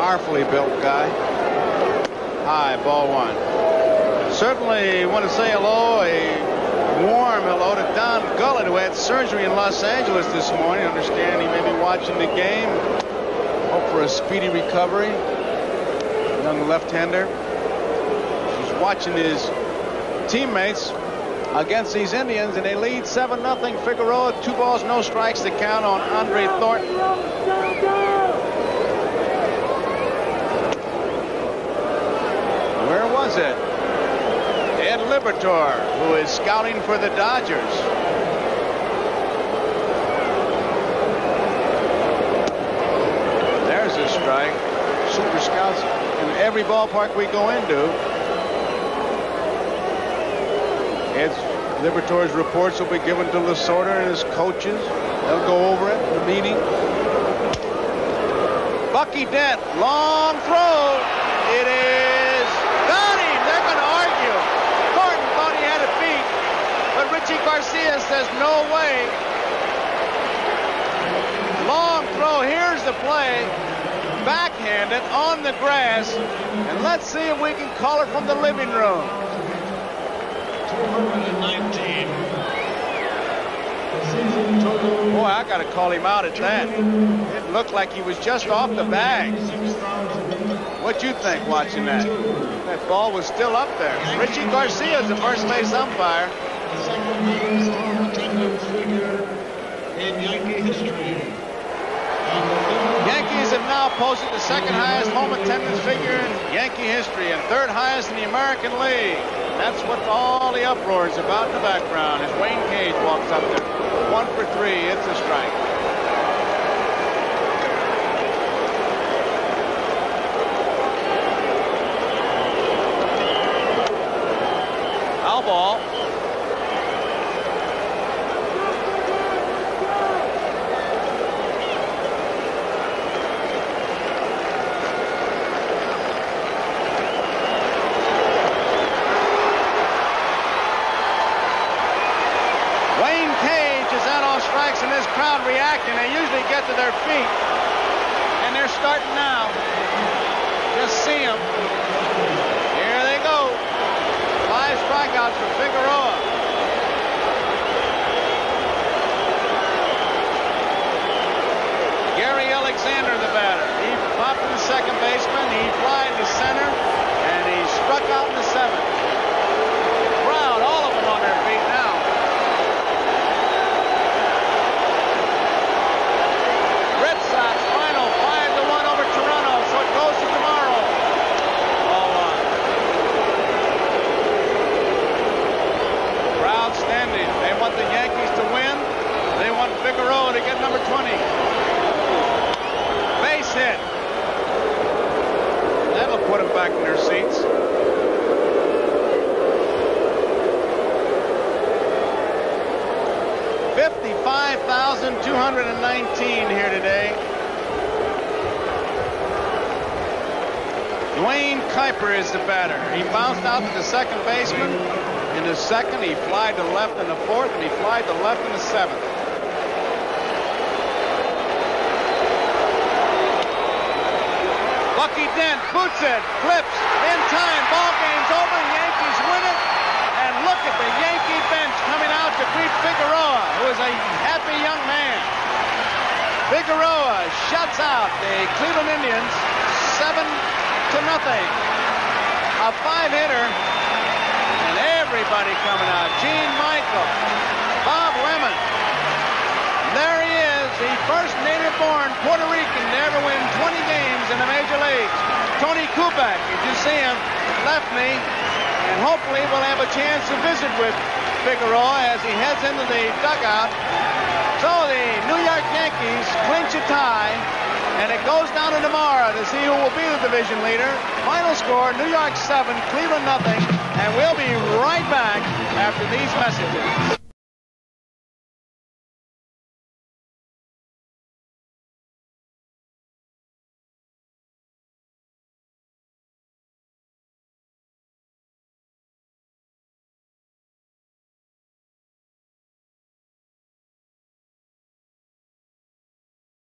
powerfully built guy. High, ball one. Certainly want to say hello, a warm hello to Don Gullett, who had surgery in Los Angeles this morning. I understand he may be watching the game. Hope for a speedy recovery. Young left-hander. He's watching his teammates against these Indians, and they lead 7-0. Figueroa, 2 balls, no strikes to count on Andre Thornton. Where was it? Ed Libertor, who is scouting for the Dodgers. There's a strike. Super scouts in every ballpark we go into. Ed Libertor's reports will be given to Lasorda and his coaches. They'll go over it in the meeting. Bucky Dent, long throw. It is got him. They're going to argue. Thornton thought he had it beat, but Richie Garcia says no way. Long throw. Here's the play. Backhanded on the grass, and let's see if we can call it from the living room. 219. Boy, I got to call him out at that. It looked like he was just off the bag. What'd you think watching that? That ball was still up there. Richie Garcia is the first base umpire. The second highest home attendance figure in Yankee history. Yankees have now posted the second highest home attendance figure in Yankee history and third highest in the American League. That's what all the uproar is about in the background as Wayne Cage walks up there. 1 for 3. It's a strike. Foul ball. And this crowd reacting. They usually get to their feet, and they're starting now. Just see them. Here they go. 5 strikeouts for Figueroa. Gary Alexander, the batter. He popped to the second baseman. He flied to center, and he struck out in the 7th. Crowd, all of them on their feet now. Final 5-1 over Toronto, so it goes to tomorrow. Ball one. Crowd standing. They want the Yankees to win. They want Figueroa to get number 20. Base hit. That'll put them back in their seats. $55,219 here today. Dwayne Kuiper is the batter. He bounced out to the second baseman in the 2nd. He flied to left in the 4th, and he flied to left in the 7th. Bucky Dent boots it, flips in time. Ball game's over. Yankees win it. And look at the Yankee bench coming out to greet Figueroa, who is a happy young man. Figueroa shuts out the Cleveland Indians 7-0. A 5-hitter, and everybody coming out. Gene Michael, Bob Lemon. There he is, the first native-born Puerto Rican to ever win 20 games in the major leagues. Tony Kubek, did you see him? Left me. And hopefully we'll have a chance to visit with Figueroa as he heads into the dugout. So the New York Yankees clinch a tie, and it goes down to tomorrow to see who will be the division leader. Final score, New York 7, Cleveland 0, and we'll be right back after these messages.